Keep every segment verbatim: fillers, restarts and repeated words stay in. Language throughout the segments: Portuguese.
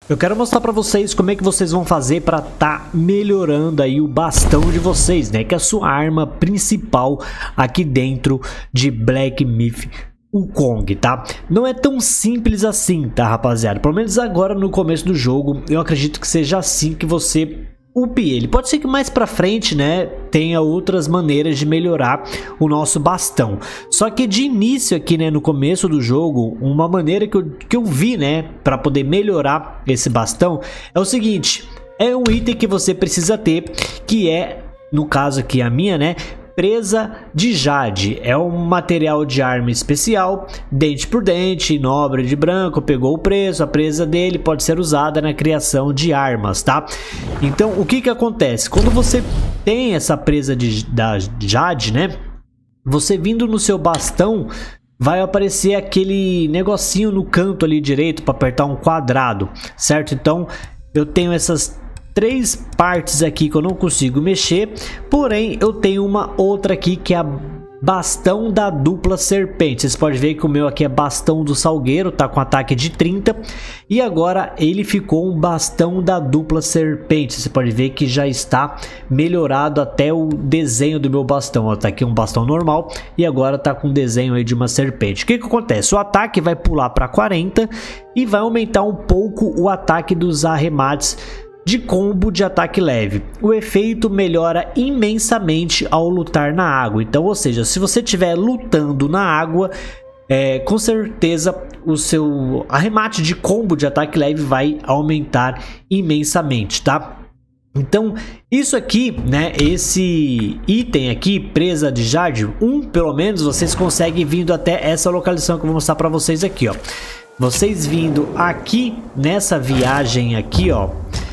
Eu quero mostrar pra vocês como é que vocês vão fazer pra tá melhorando aí o bastão de vocês, né? Que é a sua arma principal aqui dentro de Black Myth Wukong, tá? Não é tão simples assim, tá, rapaziada? Pelo menos agora no começo do jogo, eu acredito que seja assim que você upe ele. Pode ser que mais pra frente, né, tenha outras maneiras de melhorar o nosso bastão. Só que de início aqui, né, no começo do jogo, uma maneira que eu, que eu vi, né, pra poder melhorar esse bastão é o seguinte: é um item que você precisa ter, que é, no caso aqui a minha, né, presa de jade. É um material de arma especial, dente por dente, nobre de branco, pegou o preço. A presa dele pode ser usada na criação de armas, tá? Então o que que acontece? Quando você tem essa presa de, da jade, né, você vindo no seu bastão, vai aparecer aquele negocinho no canto ali direito para apertar um quadrado, certo? Então eu tenho essas três partes aqui que eu não consigo mexer, porém eu tenho uma outra aqui que é a bastão da dupla serpente. Vocês podem ver que o meu aqui é bastão do salgueiro, tá com ataque de trinta, e agora ele ficou um bastão da dupla serpente. Você pode ver que já está melhorado até o desenho do meu bastão. Ó, tá aqui um bastão normal e agora tá com um desenho aí de uma serpente. O que que acontece? O ataque vai pular para quarenta e vai aumentar um pouco o ataque dos arremates de combo de ataque leve. O efeito melhora imensamente ao lutar na água. Então, ou seja, se você estiver lutando na água, é, com certeza o seu arremate de combo de ataque leve vai aumentar imensamente, tá? Então, isso aqui, né, esse item aqui, presa de jade, um pelo menos, vocês conseguem vindo até essa localização que eu vou mostrar para vocês aqui, ó. Vocês vindo aqui nessa viagem aqui, ó,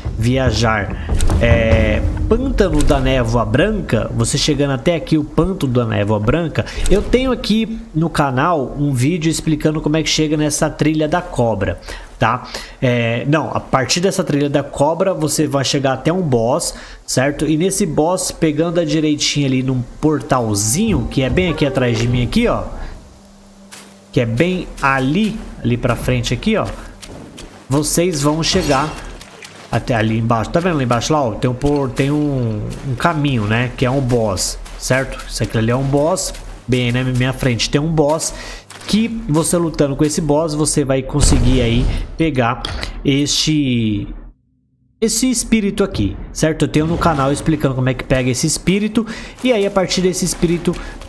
viajar é, Pântano da Névoa Branca, você chegando até aqui o Pântano da Névoa Branca, eu tenho aqui no canal um vídeo explicando como é que chega nessa trilha da cobra, tá? É, não, a partir dessa trilha da cobra você vai chegar até um boss, certo? E nesse boss, pegando a direitinha ali num portalzinho, que é bem aqui atrás de mim aqui, ó, que é bem ali, ali pra frente aqui, ó, vocês vão chegar até ali embaixo. Tá vendo lá embaixo lá, ó, tem, um, tem um, um caminho, né, que é um boss, certo? Isso aqui ali é um boss, bem na minha frente tem um boss, que você lutando com esse boss, você vai conseguir aí pegar este esse espírito aqui, certo? Eu tenho no canal explicando como é que pega esse espírito, e aí a partir desse espírito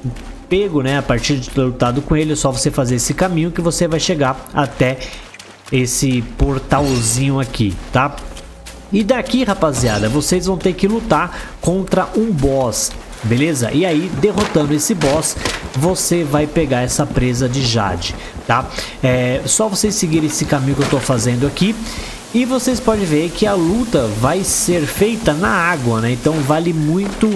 pego, né, a partir de ter lutado com ele, é só você fazer esse caminho que você vai chegar até esse portalzinho aqui, tá? E daqui, rapaziada, vocês vão ter que lutar contra um boss, beleza? E aí, derrotando esse boss, você vai pegar essa presa de jade, tá? É só vocês seguirem esse caminho que eu tô fazendo aqui. E vocês podem ver que a luta vai ser feita na água, né? Então vale muito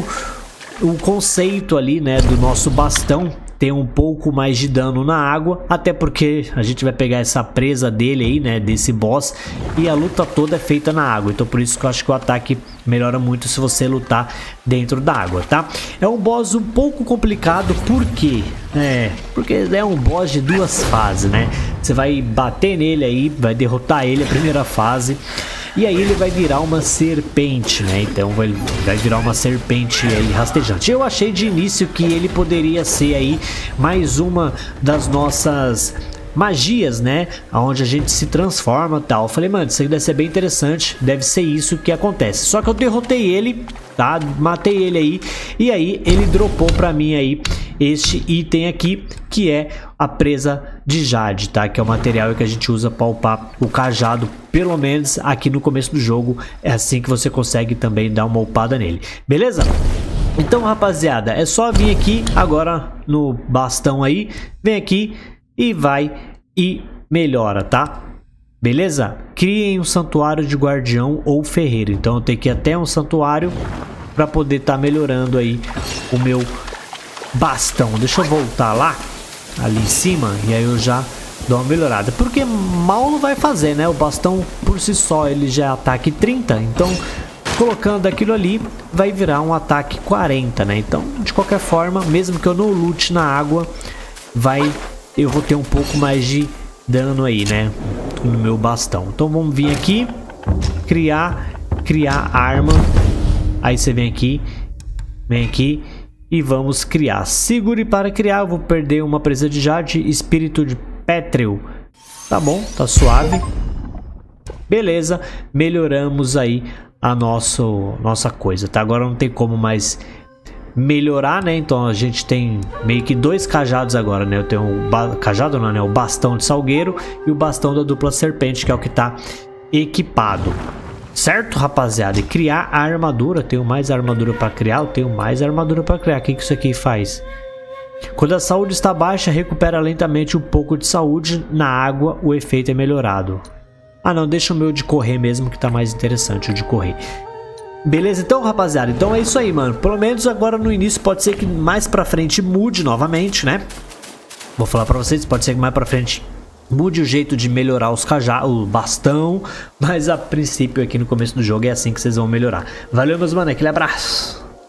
o conceito ali, né, do nosso bastão ter um pouco mais de dano na água, até porque a gente vai pegar essa presa dele aí, né, desse boss, e a luta toda é feita na água. Então por isso que eu acho que o ataque melhora muito se você lutar dentro da água, tá? É um boss um pouco complicado, por quê? É, porque é um boss de duas fases, né? Você vai bater nele aí, vai derrotar ele a primeira fase, e aí ele vai virar uma serpente, né? Então vai, vai virar uma serpente aí rastejante. Eu achei de início que ele poderia ser aí mais uma das nossas magias, né? Onde a gente se transforma e tal. Eu falei, mano, isso aí deve ser bem interessante. Deve ser isso que acontece. Só que eu derrotei ele, tá? Matei ele aí. E aí ele dropou pra mim aí este item aqui, que é a presa de jade, tá? Que é o material que a gente usa para upar o cajado. Pelo menos aqui no começo do jogo é assim que você consegue também dar uma upada nele, beleza? Então, rapaziada, é só vir aqui agora no bastão aí, vem aqui e vai e melhora, tá? Beleza? Criem um santuário de guardião ou ferreiro. Então eu tenho que ir até um santuário para poder estar tá melhorando aí o meu bastão. Deixa eu voltar lá, ali em cima, e aí eu já dou uma melhorada. Porque mal não vai fazer, né? O bastão por si só ele já é ataque trinta, então colocando aquilo ali vai virar um ataque quarenta, né? Então de qualquer forma, mesmo que eu não lute na água, vai, eu vou ter um pouco mais de dano aí, né, no meu bastão. Então vamos vir aqui criar, criar arma. Aí você vem aqui, vem aqui e vamos criar. Segure para criar, eu vou perder uma presa de jade, espírito de pétreo. Tá bom, tá suave. Beleza, melhoramos aí a nosso, nossa coisa, tá? Agora não tem como mais melhorar, né? Então a gente tem meio que dois cajados agora, né? Eu tenho o cajado, não, né? O bastão de salgueiro e o bastão da dupla serpente, que é o que tá equipado. Certo, rapaziada? E criar a armadura. Eu tenho mais armadura para criar, eu tenho mais armadura para criar. O que que isso aqui faz? Quando a saúde está baixa, recupera lentamente um pouco de saúde. Na água, o efeito é melhorado. Ah não, deixa o meu de correr mesmo, que tá mais interessante o de correr. Beleza, então rapaziada, então é isso aí, mano. Pelo menos agora no início pode ser que mais pra frente mude novamente, né? Vou falar pra vocês, pode ser que mais pra frente mude o jeito de melhorar os cajados, o bastão. Mas a princípio aqui no começo do jogo é assim que vocês vão melhorar. Valeu, meus mano, aquele abraço.